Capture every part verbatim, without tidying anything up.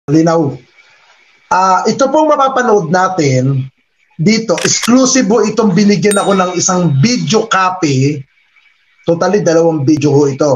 Linaw. Ah, ito pong mapapanood natin dito, exclusive po itong binigyan ako ng isang video copy. Totally dalawang video ho ito.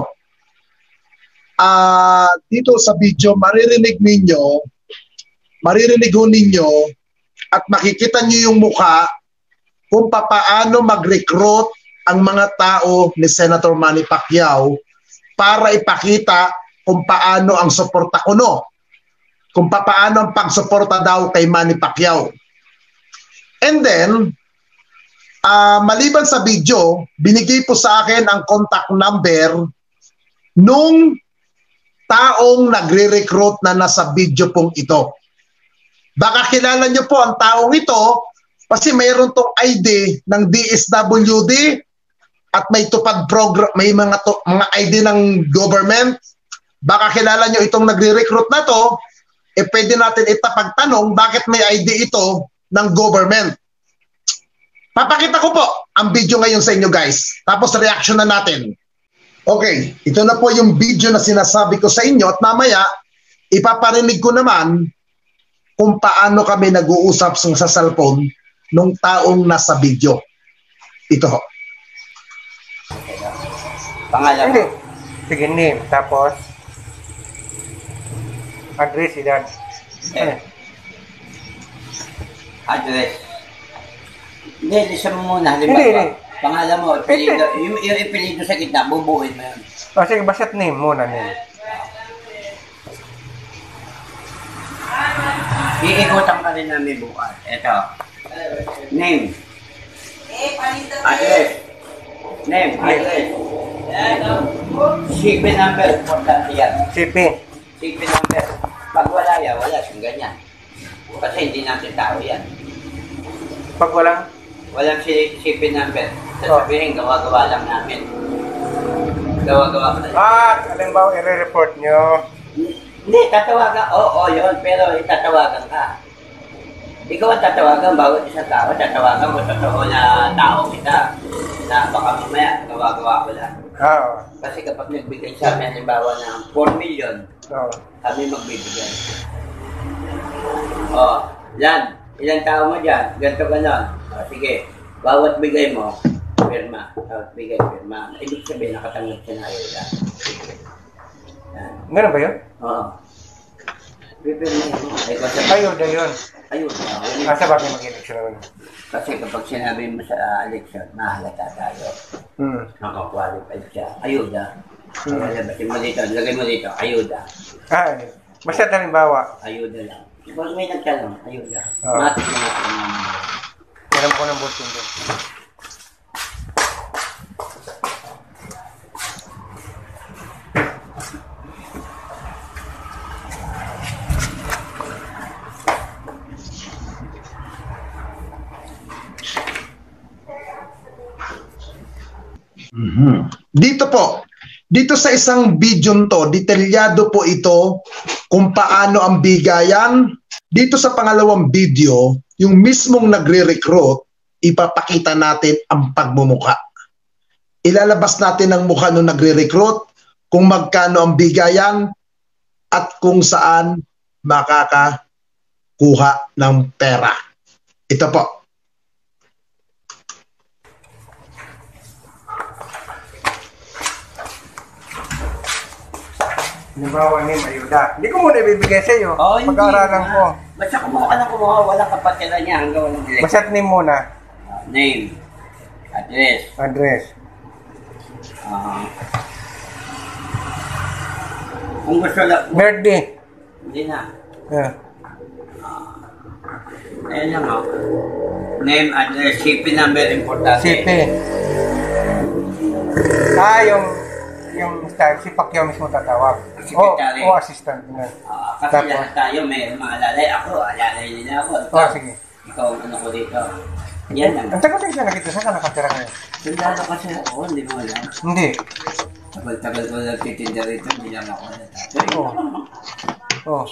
Ah, dito sa video maririnig ninyo, maririnig ho ninyo at makikita niyo yung mukha kung papaano mag-recruit ang mga tao ni Senator Manny Pacquiao para ipakita kung paano ang suporta ko no. Kung paano ang pagsuporta daw kay Manny Pacquiao. And then, uh, maliban sa video, binigay po sa akin ang contact number nung taong nagre-recruit na nasa video pong ito. Baka kilala nyo po ang taong ito kasi mayroon tong I D ng D S W D at may tupad program, may mga, to, mga I D ng government. Baka kilala nyo itong nagre-recruit na to, eh pwede natin itapagtanong bakit may I D ito ng government. Papakita ko po ang video ngayon sa inyo guys. Tapos reaction na natin. Okay, ito na po yung video na sinasabi ko sa inyo at mamaya ipaparinig ko naman kung paano kami nag-uusap sa cellphone nung taong nasa video. Ito ho. Pangalan. Hindi. Sige, name. Tapos, address, edad. Eh. Address. Hindi, listen mo muna. Halimbawa, Hindi, hindi. pangalan mo, ipilido, yung, yung ipilido sa gitna, bubuin mo yun. O, sige, basta't name muna, name. Iikutan ka rin namin bukas. Ito. Name. Address. Name. Address. Shipping number. Importante yan. Shipping. Shipping number. Pag wala yan, wala siyang ganyan. Kasi hindi natin tao yan. Pag walang? Walang shipping number. Sasabihin, gawa-gawa lang namin. Gawa-gawa ka lang. Ah, halimbawa, i-report nyo. Hindi, tatawagan. Oo, oo, yun. Pero itatawagan ka. Ikaw ang tatawagan, bawat isang tao, tatawagan mo, totoo na tao kita. Na baka mamaya, gawa-gawa ko lang. Oo. Kasi kapag nagbigay sa amin, halimbawa ng four million, Oo. kami magbibigay. O, yan. Ilang tao mo dyan? Ganto ganon. O, sige. Bawat bigay mo, firma. Bawat bigay, firma. Ibig sabihin, nakatanggap siya na ayuda. Yan. Ganun ba yun? Oo. Pipirma yun. Ay, kasi, Ayuda yun. ayuda. Ah, sa bagay mag-election naman. Kasi kapag sinabi mo sa uh, election, mahalata tayo. Hmm. Nakakwalified siya. Ayuda. Hmm. Labasin mo dito. Lagay mo dito. Ayuda. Ah, ano? Basta't halimbawa, Ayuda lang. Kapag may nagtanong, ayuda. Oo. Matik na natin naman. meron ko ng bulletin doon. Mm-hmm. Dito po, dito sa isang video to, detalyado po ito kung paano ang bigayan. Dito sa pangalawang video, yung mismong nagre-recruit, ipapakita natin ang pagmumukha. Ilalabas natin ang mukha nung nagre-recruit, kung magkano ang bigayan, at kung saan makakakuha ng pera. Ito po. Halimbawa, name, ayuda. Hindi ko muna ibibigay sa iyo. Oh, hindi. Pag-aaralan ko. Basta kumuha ka na kumuha, walang kapatiran niya hanggang walang election. Basta't name muna. Uh, name. Address. Address. Uh, kung gusto lang. Birthday. Hindi na. Yeah. Ayan lang o. Name, address, shipping number, importante. City. Ah, yung yung style, si Pacquiao mismo tatawag. Secretary. O, o assistant. Uh, Uh, kasi lahat tayo may mga alalay. Ako, alalay nila ako. oh, sige. Ikaw ang ano ko dito. Yan lang. Ang tagal tayo siya nakita. Saan ka nakatira ngayon? Sundalo kasi ako, hindi mo alam. Hindi. Tagal-tagal ko nagtitinda rito, hindi lang ako natapos. Oo. Oh.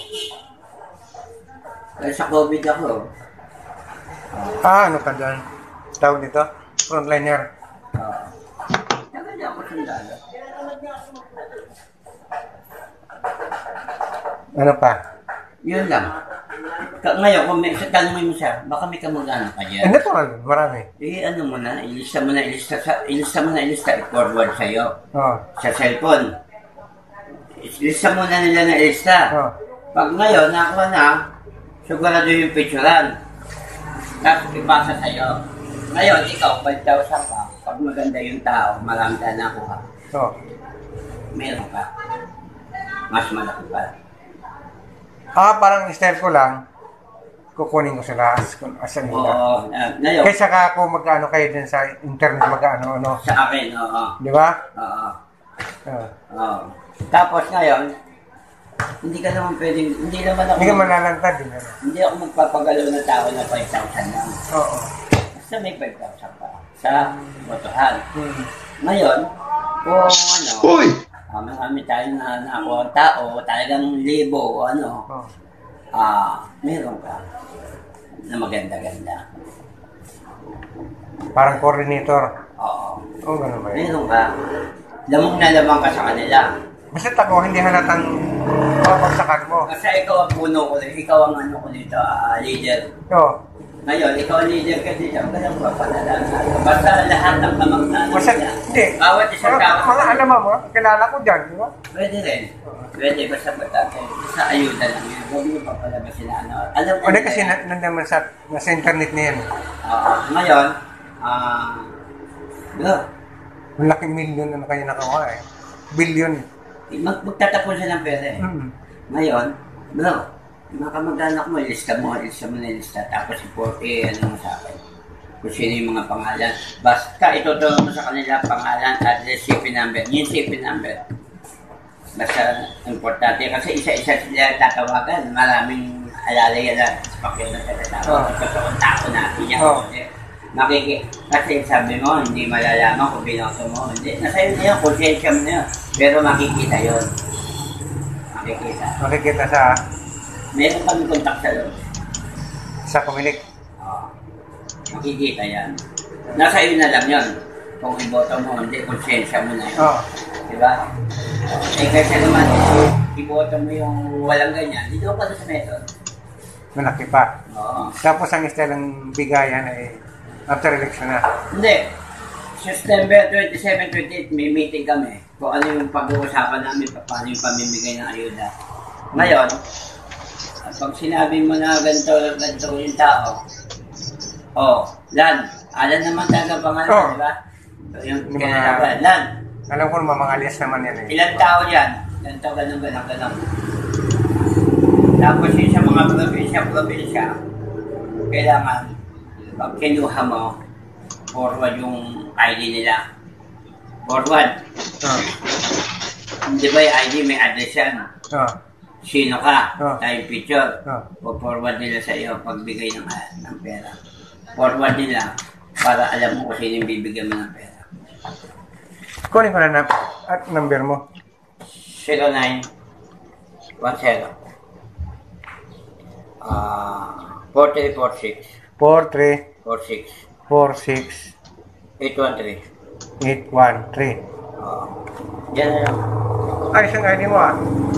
Kaya sa COVID ako. Ah, ano ka dyan? Tawag dito? Frontliner. Uh, tagal niya ako sundalo. Ano pa? Yun lang. Ka ngayon, kung may, tanongin mo siya, baka may kamag-anak ka dyan. Eh, natural, marami. Eh, ano mo na, ilista mo na, ilista, sa, ilista mo na, ilista, i-forward sa'yo. Oo. Sa cellphone. Ilista mo na nila na ilista. Oo. Pag ngayon, nakuha na, sigurado yung picturean. Tapos ipasa sa'yo. Ngayon, ikaw, five thousand ka. Pag maganda yung tao, marami tayo nakuha. Oo. Meron ka. Mas malaki pa. Ah, parang style ko lang, kukunin ko sila as, as a nila. Oo. Uh, ngayon, Kaysa ka ako magkano kayo din sa internet magkano, ano. sa akin, oo. Di ba? Oo. Oo. Oo. Tapos ngayon, hindi ka naman pwedeng, hindi naman ako, Hindi ka malalantad din, ano. hindi ako magpapagalaw ng tao na five thousand lang. Oo. Basta may five thousand pa sa botohan. Hmm. Ngayon, kung ano, Uy! uh, marami tayong na nakuha ang tao, talagang libo o ano, Oo. ah, meron ka na maganda-ganda. Parang coordinator. Oo. Oo, ganun ba yun? Meron ka. Lamang na lamang ka sa kanila. Basta ako, hindi halatang mapagsakan mo. Kasi ikaw ang puno ko, ikaw ang ano ko dito, ah, leader. Oo. Ngayon, ikaw ang leader ka dito, ang ganang papadala. Basta lahat ng kamagtanan Basta, niya. hindi. Bawat isang Mga, tao. mga alam mo, kilala ko dyan, di ba? Pwede rin. Pwede, basta basta. Sa ayuda lang yun. Huwag mo pa pala ba sila ano. Alam ko O di kasi na, nandaman sa, nasa internet na yan. Oo. Ngayon, ah, bro, Malaking million ano kayo nakakuha eh. Billion. mag magtatapon siya ng pera eh. Mm. Ngayon, bro, mga kamag-anak mo, ilista mo, ilista mo na ilista, tapos i-forty, ano mo sa akin. Kung sino yung mga pangalan. Basta ituturo mo sa kanila pangalan, address, C P number. Yung C P number. Basta importante. Kasi isa-isa sila tatawagan. Maraming alalay-ala sa pakyo na sila tawag. Kasi kung tao natin yan. Oh. Makiki kasi sabi mo, hindi malalaman kung binoto mo. Hindi. Nasa yun yun, konsensya mo na yun. Pero makikita yun. Makikita. Makikita sa Meron kami contact sa loob. sa Comelec. Oo. Makikita yan. Nasa iyo na lang yun. Kung iboto mo, hindi, konsensya mo na yun. Oo. Diba? Eh, kasi naman, iboto mo yung walang ganyan, hindi ko pa sa method. Malaki pa. Oo. Tapos ang istilang bigayan ay after election na. Hindi. September twenty-seven, twenty-eight, may meeting kami. Kung ano yung pag-uusapan namin, paano yung pamimigay ng ayuda. Ngayon, pag sinabi mo na ganito, ganito yung tao, oh, Lan, Alan naman talaga pangalan, Oh. di ba? So, yung Yung kaya mga- Lan, Alam ko naman mga alias naman yan eh. ilang tao yan? Ilang tao ganun, ganun, ganun. Tapos yung sa mga probinsya, probinsya, kailangan, pag kinuha mo, forward yung I D nila. Forward. Oo. Di ba yung I D may address yan? Oo. Sino ka? Oh. Tayo picture. Oh. O-forward nila sa iyo pagbigay ng, ng pera. Forward nila para alam mo kung sino yung bibigyan mo ng pera. Kunin ko na na at number mo. zero nine one zero Ah, four three four six four three four six four six eight one three. eight one three. Oh. Yan na lang. Ay, isang I D mo ah.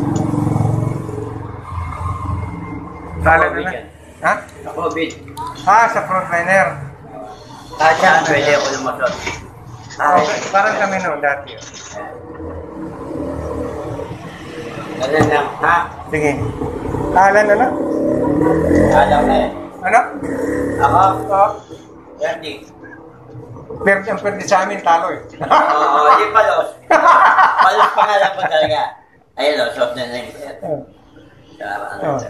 Sala na COVID na. yan. Ha? Sa COVID. Ah, sa frontliner. Kahit saan pwede ako lumasot. Okay, parang kami noon dati. Ganun lang. Ha? Sige. Alan ano? Alam na eh. Ano? Ako? Oh, Randy. perde ang perde sa amin, talo eh. Oo, di palos. Palos pangalan pa talaga. Ayun o, soft na lang. Oh. Salamat. Oh.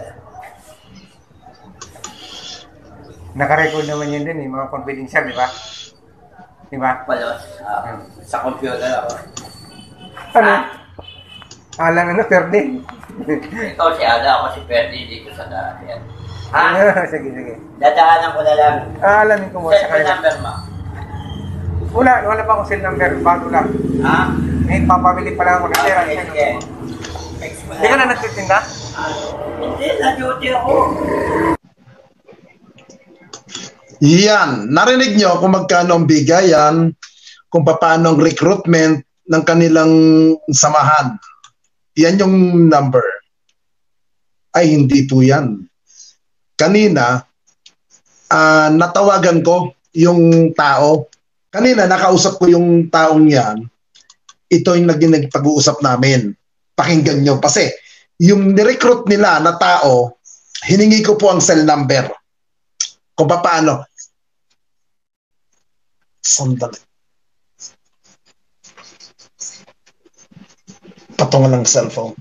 Naka-record naman yun din eh, mga confidential, di ba? Di ba? Palos. Ah, sa computer ako. Ano? Alan ano, perde? Ikaw si Ada, ako si Ferdy dito sa dati. Ha? Sige, sige. Dadaanan ko na lang. Ah, alamin ko mo sa Cellphone kanila. number mo. Wala, wala pa akong cell number, bago lang. Ha? Eh, papabili pa lang ako ng pera. Okay, sige. Text mo Hindi ka na. na nagtitinda? Hindi, na-duty ako. Yan, narinig nyo kung magkano ang bigayan, kung paano ang recruitment ng kanilang samahan. Yan yung number. Ay, hindi po yan. Kanina, uh, natawagan ko yung tao. Kanina, nakausap ko yung taong yan. Ito yung naging nagpag-uusap namin. Pakinggan nyo. Kasi, yung nirecruit nila na tao, hiningi ko po ang cell number. Kung paano. Sandali. Patungan ng cellphone.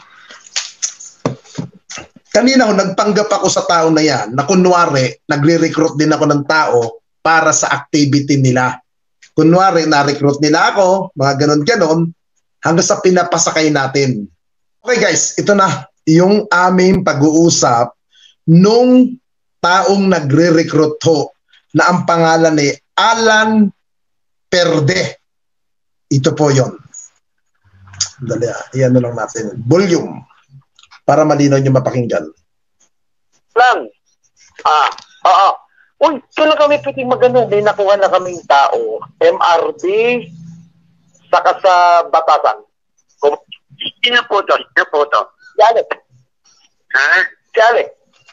Kanina ho, nagpanggap ako sa tao na yan, na kunwari, nagre-recruit din ako ng tao para sa activity nila. Kunwari, na-recruit nila ako, mga ganon-ganon, hanggang sa pinapasakay natin. Okay guys, ito na yung aming pag-uusap nung taong nagre-recruit ho, na ang pangalan ni Alan Perde. Ito po yon. Dali, iyan na lang natin. Volume. Para malinaw nyo mapakinggan. Lang. Ah, oo. Uy, kailan kami pwedeng magano? May nakuha na kaming tao. M R B, saka sa Batasan. Sino po to? Sino po to? Si Alec. Ha? Si Alec.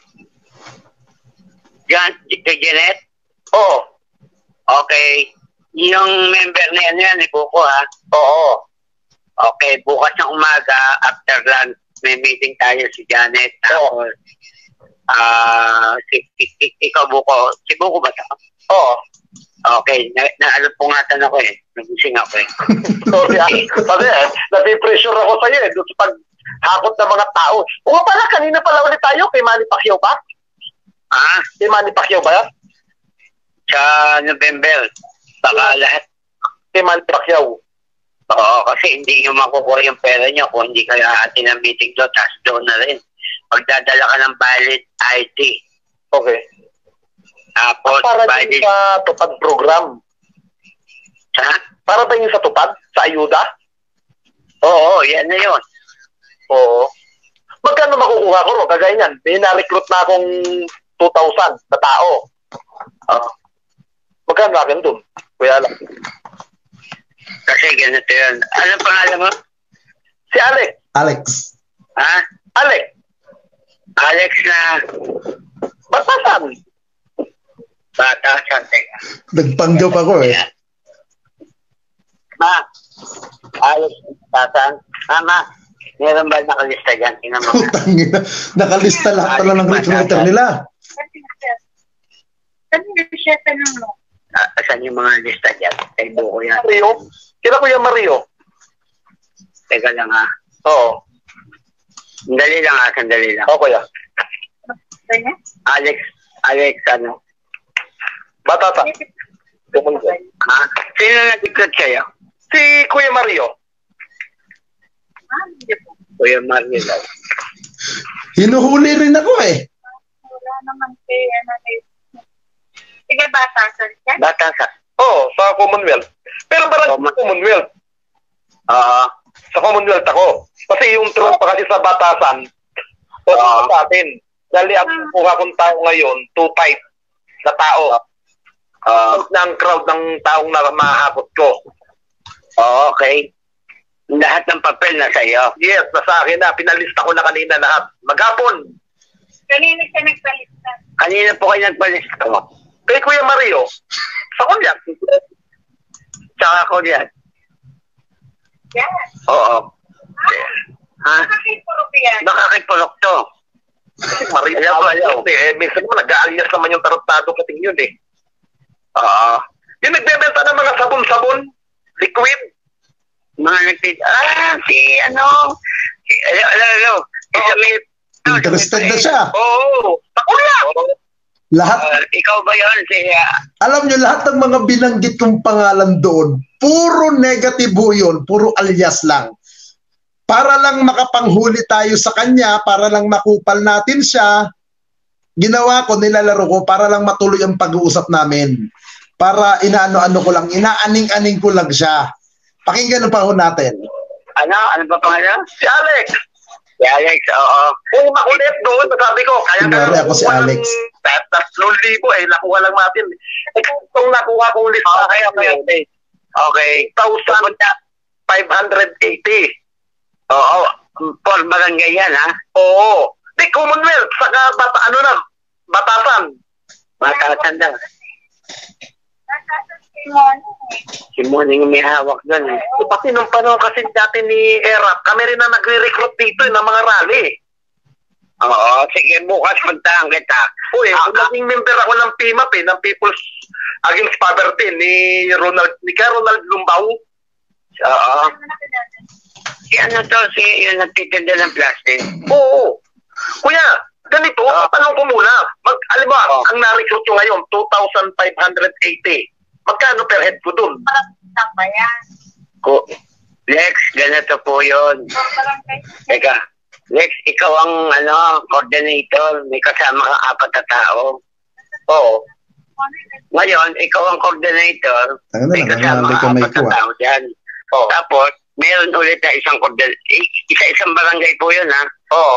Jan, kay Janet? Oo. Okay. Yung member na yan, yan, ibuko ha? Oo. Okay, bukas ng umaga, after lunch, may meeting tayo si Janet. Oo. Ah, si, si, ikaw buko. Si buko ba ito? Oo. Okay, na, naalap po nga tan ako eh. Nagising ako eh. Sorry, ah. Sabi eh, nabipressure ako sa'yo eh. Doon sa paghakot ng mga tao. Oo pala, kanina pala ulit tayo. Kay Manny Pacquiao ba? Ah? Kay Manny Pacquiao ba yan? Sa November. Baka lahat. Kay Manny Pacquiao. Oo, kasi hindi nyo makukuha yung pera nyo kung hindi kayo atin ang meeting doon, tapos doon na rin. Pagdadala ka ng valid I D. Okay. Tapos, para valid... din sa tupad program. Ha? Para ba yung sa tupad? Sa ayuda? Oo, yan na yun. Oo. Magkano makukuha ko ro? Kagaya niyan. May na-recruit na akong two thousand na tao. Oo. Magkano na akin doon? Kuya lang. Kasi ganito yun. Anong pangalan mo? Si Alex. Alex. Ha? Alex. Alex na... Batasan. Batasan, teka. Nagpanggap ako eh. Ma, Alex, Batasan. Mama, meron ba nakalista dyan? Tingnan mo. Tangina. Nakalista lahat pala ng recruiter nila. Kanina siya tanong mo. Uh, saan yung mga lista dyan? Kay buko yan. Mario? Kila Kuya Mario? Teka lang ha. Oo. Sandali lang ha, sandali lang. Oo, Kuya. Kanya? Alex, Alex, ano? Batata. Ha? Sino nag-recruit kayo? Si Kuya Mario. Ah, hindi po. Kuya Mario daw. Hinuhuli rin ako eh. Wala naman kay ano eh. Sige, batasan siya. Batasan. Oo, sa Commonwealth. Pero parang Common- sa Commonwealth. Oo. Sa Commonwealth ako. Kasi yung truck pa kasi sa Batasan, o Oo. sa atin. Dali ang kuha kong tao ngayon, two type na tao. Oo. ng crowd ng taong na maabot ko. Oo, okay. Lahat ng papel na sa iyo. Yes, nasa akin na. Pinalista ko na kanina lahat. Maghapon. Kanina siya nagsalita. Kanina po kayo nagpalista mo. Kay Kuya Mario, sa Kulyak. Tsaka ko yan. Yan. Oo. Ha? Nakakipurok yan. Nakakipulok to. Kasi Mario, Ayaw, ayaw. eh, minsan mo nag-aalias naman yung tarotado kating yun eh. Oo. Yung nagbebenta ng mga sabon-sabon, liquid. Mga nagtid... Ah, si ano... Si, ano, ano, ano. Si Samir. Interested na siya. Oo. Sa Kulyak. Lahat, Uh, ikaw ba yun? Si... Uh, alam nyo, lahat ng mga binanggit kong pangalan doon, puro negative ho yun, puro alias lang. Para lang makapanghuli tayo sa kanya, para lang makupal natin siya, ginawa ko, nilalaro ko, para lang matuloy ang pag-uusap namin. Para inaano-ano ko lang, inaaning-aning ko lang siya. Pakinggan pa ho natin. ano? Ano ba pangalan? Si Alex. Si Alex, oo. Uy, makulit doon. Sabi ko, kaya Kunwari ako si nakuha Alex. ng tatlong libo eh, nakuha lang natin. Eh, kung nakuha kong lista, Okay, okay, okay. Okay. one thousand five hundred eighty. Oo. For barangay yan, ha? Oo. Di Commonwealth, saka bata, ano na, batasan. Batasan daw. Batasan si Mono eh. Si Moning may hawak doon eh. So, pati nung panahon kasi dati ni Erap, kami rin na nagre-recruit dito eh, ng mga rally. Oo, sige, bukas puntahan kita. Uy, Ah, kung naging member ako ng P M A P, ng People's Against Poverty, ni Ronald, ni ka Ronald Lumbaw. Oo. Ano na kilala? Si ano to, si yung nagtitinda ng plastic. Oo. Kuya, ganito, Ah. tanong ko muna. Mag, alam mo, Ah. ang na-recruit nyo ngayon, two thousand five hundred eighty. Magkano per head ko dun? Parang lang ba yan? Ko, Lex, ganito po yun. O barangay. Teka, Lex, ikaw ang ano, coordinator. May kasama kang apat na tao. Oo. Ngayon, ikaw ang coordinator. Ano na May lang, kasama nangangalay kang kamay apat ko na ah. tao dyan. Oo. Tapos, meron ulit na isang coordinator. Isa-isang barangay po yun, ha? Oo.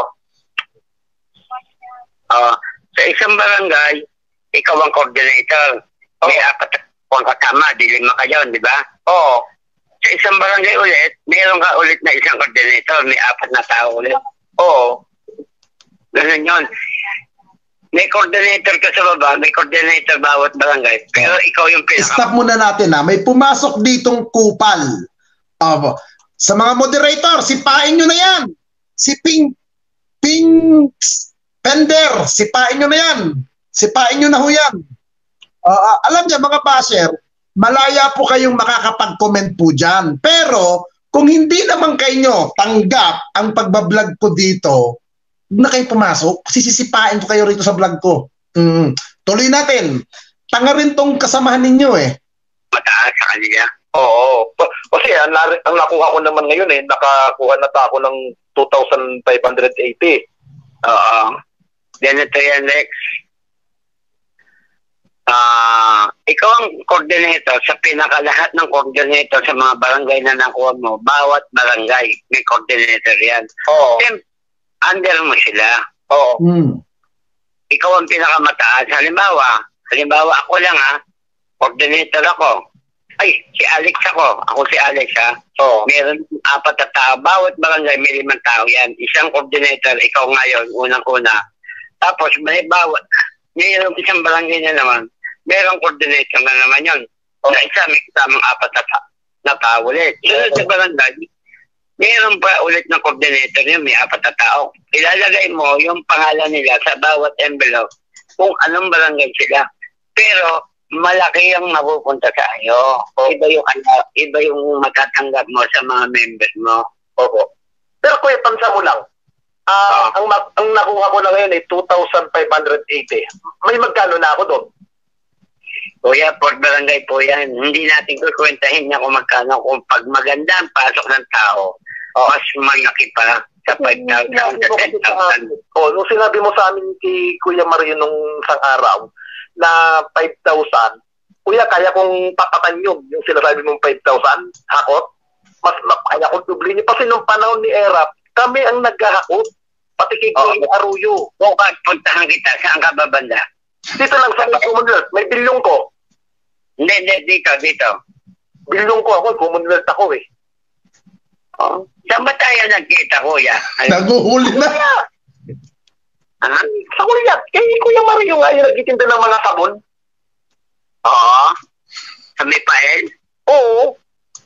Oo. Sa isang barangay, ikaw ang coordinator. May apat na kung kasama, di lima kayo, di ba? Oo. Sa isang barangay ulit, meron ka ulit na isang coordinator. May apat na tao ulit. Oo. Ganun yun. May coordinator ka sa baba, may coordinator bawat barangay. Pero ikaw yung pinaka... Stop muna natin ha. May pumasok ditong kupal. Aba. Sa mga moderator, sipain nyo na yan. Si Ping... Ping... Pender, sipain nyo na yan. Sipain nyo na ho yan. Uh, alam niya mga basher, malaya po kayong makakapag-comment po dyan. Pero, kung hindi naman kayo tanggap ang pagbablog ko dito, huwag na kayo pumasok, sisisipain ko kayo rito sa vlog ko. Mm. Tuloy natin. Tanga rin tong kasamahan ninyo eh. Mataas sa kanila. Oo. Pa- Kasi ang, nar- ang nakuha ko naman ngayon eh, nakakuha na ta ako ng two thousand five hundred eighty. Oo. Ganito yan, Lex. Ah, ikaw ang coordinator sa pinakalahat ng coordinator sa mga barangay na nakuha mo. Bawat barangay may coordinator yan. Oo. Siyempre, under mo sila. Oo. Mm. Ikaw ang pinakamataas. Halimbawa, halimbawa ako lang ha, coordinator ako. Ay, si Alex ako. Ako si Alex ha. Oo. Meron apat na tao. Bawat barangay may limang tao yan. Isang coordinator, ikaw ngayon, unang-una. Tapos may bawat, mayroong isang barangay na naman, mayroong coordinator na naman yun. O na isa, may kasamang apat na, ta- na tao ulit. Sunod sa barangay, mayroon pa ulit ng coordinator yun, may apat na tao. Ilalagay mo yung pangalan nila sa bawat envelope kung anong barangay sila. Pero malaki ang mapupunta sa iyo. Iba yung, ano, iba yung matatanggap mo sa mga members mo. Opo. Pero kuya, pansa mo lang. Ah, ang, ma- ang nakuha ko na ngayon ay two thousand five hundred eighty. May magkano na ako doon? Kuya, port barangay po yan. Hindi natin kukwentahin niya kung magkano. Kung pag maganda ang pasok ng tao, mas malaki pa sa five thousand sa ten thousand. Oh, nung sinabi mo sa amin kay Kuya Mario nung isang araw na five thousand, Kuya, kaya kong tapatan yun, yung sinasabi mong five thousand, hakot. Mas ma- kaya kong dubli niyo. Kasi nung panahon ni Erap, kami ang naghahakot. Pati kay Oo. Kuya Arroyo. Bukas, puntahan kita. Saan ka babanda? Dito lang sa Commonwealth, may bilyong ko. Hindi, hindi, dito, dito. Bilyong ko ako, Commonwealth ako eh. Oh. Saan ba tayo nagkita, kuya? Ay, Naguhuli na. Kaya, ha? sa kuya, kay Kuya Mario nga yung nagtitinda ng mga sabon. Oo. Sa may pael? Oo.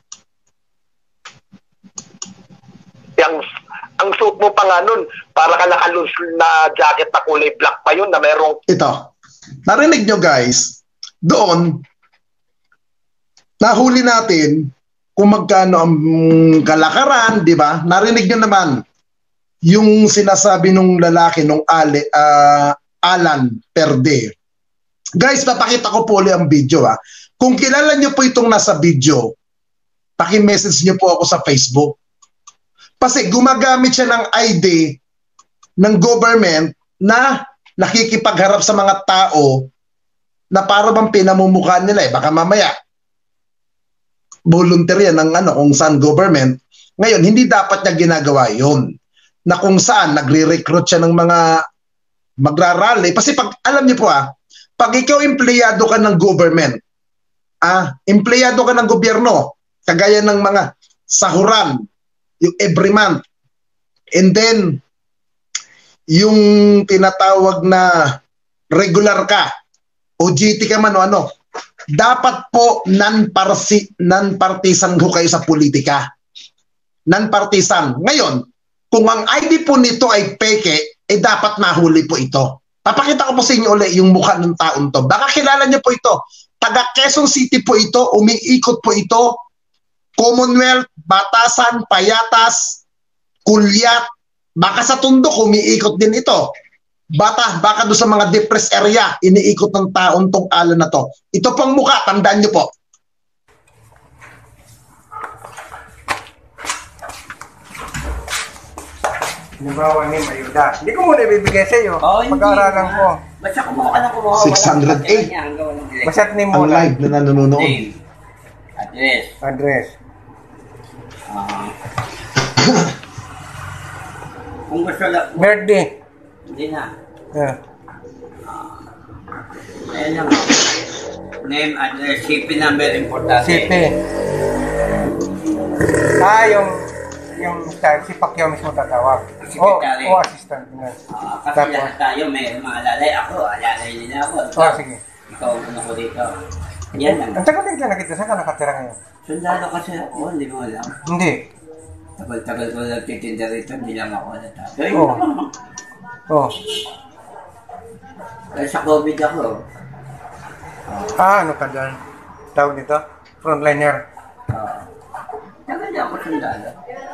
Yang, ang suit mo pa nga nun, para ka nakalus na jacket na kulay black pa yun na merong... Ito. Narinig nyo guys, doon, nahuli natin kung magkano ang kalakaran, di ba? Narinig nyo naman yung sinasabi nung lalaki, nung Ale, uh, Alan Perde. Guys, papakita ko po ulit ang video ha. Kung kilala nyo po itong nasa video, paki-message nyo po ako sa Facebook. Kasi gumagamit siya ng I D ng government na nakikipagharap sa mga tao na para bang pinamumukhaan nila eh. Baka mamaya volunteer yan ng ano, kung saan government. Ngayon, hindi dapat niya ginagawa yun. Na kung saan nagre-recruit siya ng mga magrarally. Kasi pag, alam niyo po ah, pag ikaw empleyado ka ng government, ah, empleyado ka ng gobyerno, kagaya ng mga sahuran, yung every month, and then yung tinatawag na regular ka, O G T ka man o ano, dapat po non-parsi, non-partisan ho kayo sa politika. Non-partisan. Ngayon, kung ang I D po nito ay peke, eh dapat mahuli po ito. Papakita ko po sa inyo ulit yung mukha ng taon to. Baka kilala niyo po ito. Taga Quezon City po ito, umiikot po ito. Commonwealth, Batasan, Payatas, Kulyat, baka sa Tundo, umiikot din ito. Bata, baka doon sa mga depressed area, iniikot ng taon tong ala na to. Ito pang mukha, tandaan niyo po. Halimbawa ni Mayuda. Hindi ko muna ibibigay sa iyo. Oh, hindi Pag-aaralan na. ko. Basta kumuha ka na kumuha. six hundred eight. Basta name Ang muna. live na nanonood. Name. Address. Address. Ah. Kung gusto lang. Birthday. Hindi na. Yeah. Ayan lang. Name, address, C P number, importante. C P. Ah, yung yung style, si Pacquiao mismo tatawag. O, Secretary. o assistant. Ganun. Ah, kasi Tapos, lahat tayo may mga alalay. Ako, alalay nila ako. oh, sige. Ikaw, ano ko dito. Yan lang. Ang tagal din ka nakita, saan ka nakatira ngayon? Sundalo kasi ako, hindi mo alam. Hindi. Tagal-tagal ko nagtitinda rito, hindi lang ako natapos. Oo. Oh. Kaya sa COVID ako. Ah, ano ka dyan? Tawag nito? Frontliner. Uh, tagal niya ako sundalo.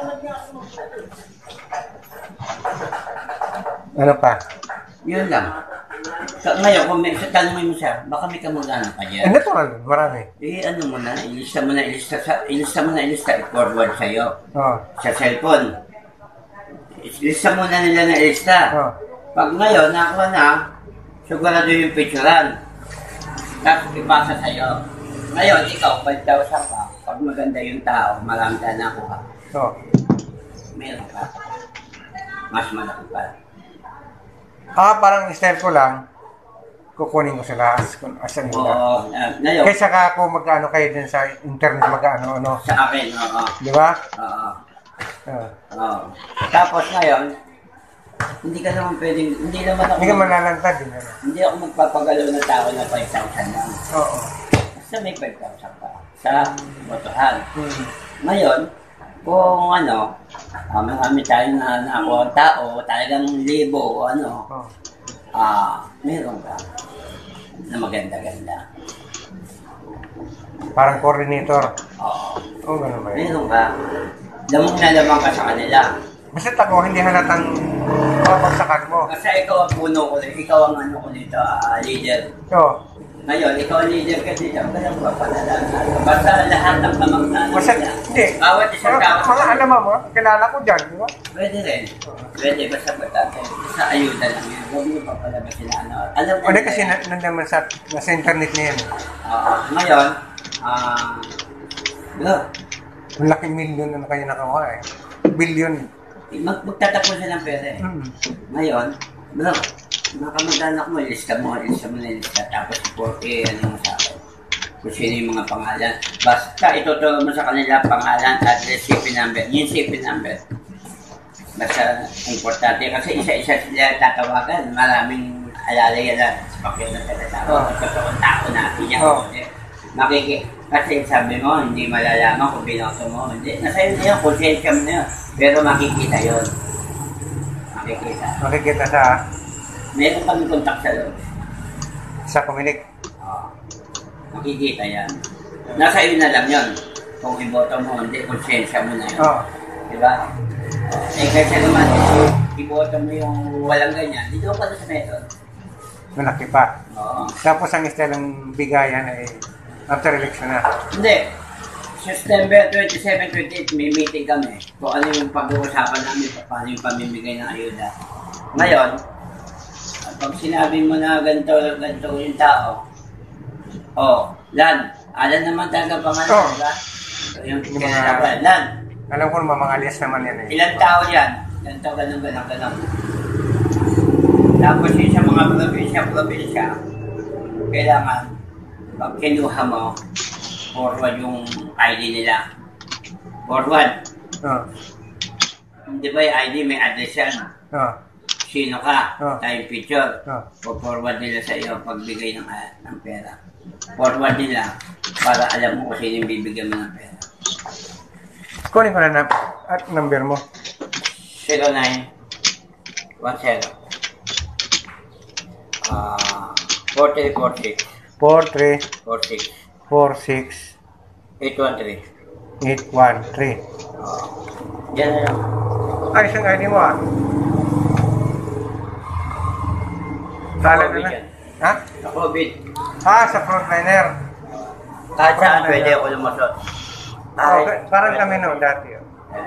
Ano pa? Yun lang. So, ngayon, kung may tanongin mo siya, baka may kamag-anak ka Eh, dyan. natural, marami. Eh, ano mo na, ilista mo na, ilista, sa, ilista mo na, ilista, i-forward sa'yo. Oh. Sa cellphone. Ilista mo na nila na ilista. Oh. Pag ngayon, nakuha na, sigurado yung picturean. Tapos ipasa sa'yo. Ngayon, ikaw, five thousand ka. Pag maganda yung tao, marami ka nakuha. Oh. Meron ka. Mas malaki pa. Ah, parang style ko lang, kukunin ko sila as, as an nila. Oo. Uh, ngayon, Kaysa ka ako mag-ano kayo din sa internet, mag-ano, ano. sa akin, oo. Di ba? Oo. Uh, Oo. Tapos ngayon, hindi ka naman pwedeng, hindi naman ako, hindi ka manlalantad din. Ano? hindi ako magpapagalaw ng tao na five thousand lang. Oo. Basta may five thousand pa sa botohan. Hmm. Ngayon, kung ano, uh, marami tayong na nakakuha ang tao, talagang libo o ano, Oh. ah, meron ka na maganda-ganda. Parang coordinator. Oo. Oo, gano'n ba yun? Meron ka. Lamang na lamang ka sa kanila. Basta ako, hindi halatang mapagsakan mo. Kasi ikaw ang puno ko, ikaw ang ano ko dito, ah, leader. Oo. Ngayon, ikaw ang leader ka dito, kaya ko papalalaan. Basta lahat ng kamangsanan Basta, nila. hindi. Bawat isang Mga, tao. mga alam mo, kilala ko dyan, di ba? Pwede rin. Pwede, basta patate. Sa ayuda lang yun. Huwag mo papalabas sila. Ano. Alam mo Hindi na kasi yan. na, nandaman sa, nasa internet na yan. Oo. Ngayon, ah, bro, Ang laking million na kayo nakakuha eh. Billion. mag magtatapos sila ng pera eh. Mm. Ngayon, bro, mga kamag-anak mo, ilista mo, ilista mo na ilista. Tapos, forty, ano mo sa akin. Kung sino yung mga pangalan. Basta ituturo mo sa kanila pangalan, address, C P number. Yung C P number. Basta importante kasi isa-isa sila tatawagan. Maraming alalay-alalay sa pakyo na talatawag. Oh. Sa totoong tao natin yan. Oh. Makiki kasi sabi mo, hindi malalaman kung binoto mo. Hindi. Nasa yun na yun, konsensya mo na yun. Pero makikita yun. Makikita. Makikita sa Meron kami kontak sa loob. sa Comelec. Oo. Makikita yan. Nasa iyo na lang yun. Kung iboto mo, hindi, konsensya mo na yun. Oo. Diba? Uh, eh, kasi naman, iboto mo yung walang ganyan, hindi doon ka sa method. Malaki pa. Oo. Tapos ang style ng bigayan ay after election na. Hindi. September twenty-seven, twenty-eight, may meeting kami. Kung ano yung pag-uusapan namin, paano yung pamimigay ng ayuda. Ngayon, pag sinabi mo na ganito, ganito yung tao, oh, Lan, alam naman talaga pangalan, Oh. diba? Yung Yung mga- kinalaban, Lan, Alam ko naman mga alias naman yan eh. ilang tao yan? Ganito, ganun, ganun, ganun. Tapos yung sa mga probinsya, probinsya, kailangan, pag kinuha mo, forward yung I D nila. Forward. Oo. Di ba yung I D may address yan? Oo. sino ka, Oh. time picture, Oh. po-forward nila sa iyo pagbigay ng, ah, ng pera. Forward nila para alam mo kung sino yung bibigyan mo ng pera. Kunin ko na na at number mo. zero nine one zero ah four three four six four three four six four six eight one three. eight one three. Yan na lang. Ay, isang I D mo ah. Kala na na. Ha? Sa COVID. Ah, sa frontliner. Kahit saan pwede ako lumusot. Oh, okay. Parang kami no, dati. Oh.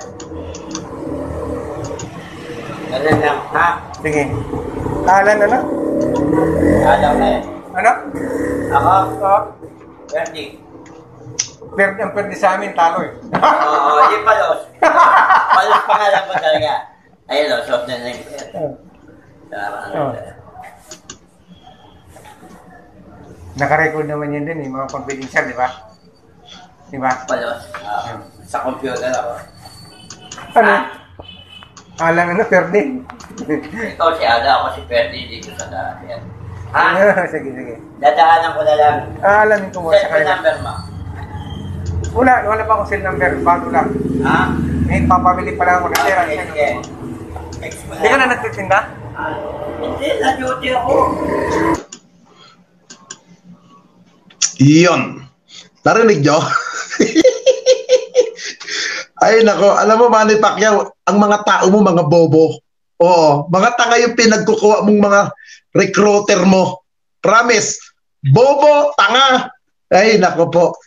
Ganun lang, ha? Sige. Alan ano? Alam na yan. Ano? Ako, Oh, Bertie. perde ang perde sa amin, talo eh. Oo, di palos. Palos pangalan ko talaga. Ayun, los, soft na lang. Tama Oh. na. Naka-record naman yun din eh, mga confidential, di ba? Di ba? Palos. Ah, sa computer ako. Ano? Alan ano, perde. Ikaw si Ada, ako si Bertie dito sa daan. Ha? Sige, sige. Dadaanan ko na lang. Alamin ko mo sa Cellphone kanila. number mo. Wala, wala pa akong cell number, bago lang. Ha? May papabili pa lang ako ng pera. Okay, sige. Text mo Hindi ka na nagtitinda? Ah, Hindi, na-duty ako. Iyon. Narinig nyo? Ay, nako. Alam mo, Manny Pacquiao, ang mga tao mo, mga bobo. Oo. Mga tanga yung pinagkukuha mong mga recruiter mo. Promise. Bobo, tanga. Ay, nako po.